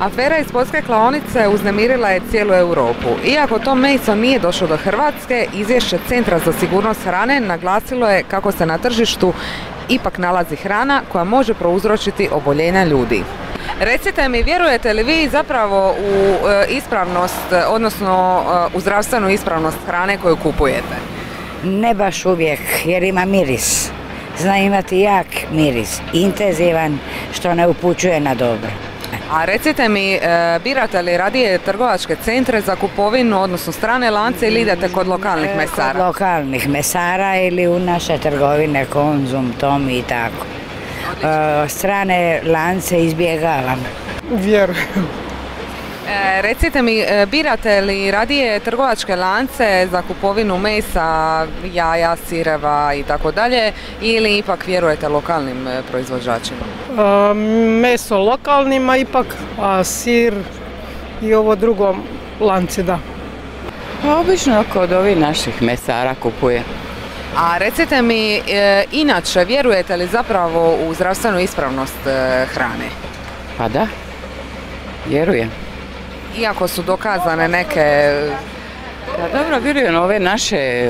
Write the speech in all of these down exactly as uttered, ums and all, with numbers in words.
Afera iz Poljske klaonice uznemirila je cijelu Europu. Iako to meso nije došlo do Hrvatske, izvješće Centra za sigurnost hrane naglasilo je kako se na tržištu ipak nalazi hrana koja može prouzročiti oboljenja ljudi. Recite mi, vjerujete li vi zapravo u ispravnost, odnosno u zdravstvenu ispravnost hrane koju kupujete? Ne baš uvijek, jer ima miris. Zna imati jak miris, intenzivan, što ne upućuje na dobro. A recite mi, birate li radije trgovačke centre za kupovinu, odnosno strane lance, ili idete kod lokalnih mesara? Kod lokalnih mesara ili u naše trgovine, Konzum, Tomi i tako. Strane lance izbjegavam. Vjerujem. E, recite mi, birate li radije trgovačke lance za kupovinu mesa, jaja, sireva i tako dalje, ili ipak vjerujete lokalnim proizvođačima? E, meso lokalnima ipak, a sir i ovo drugo lanci, da. Obično kod ovih naših mesara kupuje. A recite mi, e, inače, vjerujete li zapravo u zdravstvenu ispravnost e, hrane? Pa da, vjerujem. Iako su dokazane neke... Pa dobro, vjerujem ove naše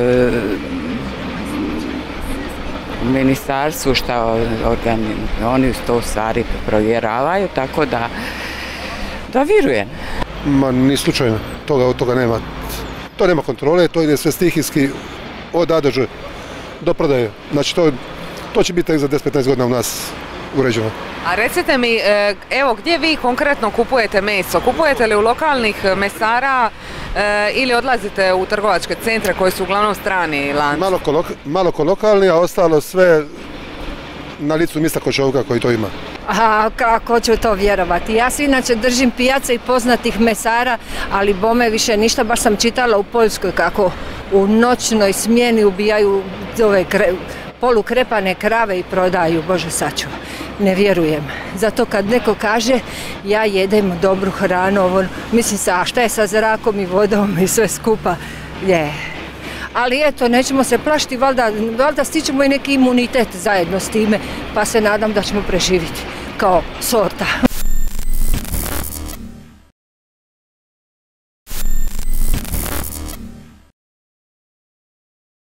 u ministarstvu što organi, oni to stvari provjeravaju, tako da, da vjerujem. Ma ni slučajno, toga, od toga nema. To nema kontrole, to ide sve stihijski od A do Ž do prodaje. Znači to, to će biti tek za deset do petnaest godina u nas uređeno. A recite mi, evo, gdje vi konkretno kupujete meso? Kupujete li u lokalnih mesara e, ili odlazite u trgovačke centre koji su uglavnom strani lanci? Malo ko, malo ko lokalni, a ostalo sve na licu mjesta kod čovjeka koji to ima. A kako ću to vjerovati? Ja se inače držim pijaca i poznatih mesara, ali bome više ništa. Baš sam čitala u Poljskoj kako u noćnoj smjeni ubijaju ove kre, polukrepane krave i prodaju. Bože sačuva, ne vjerujem. Zato kad neko kaže ja jedem dobru hranu, ovo, mislim se, a šta je sa zrakom i vodom i sve skupa? Je. Ali eto, nećemo se plašiti, valjda, valjda stičemo i neki imunitet zajedno s time, pa se nadam da ćemo preživjeti kao sorta.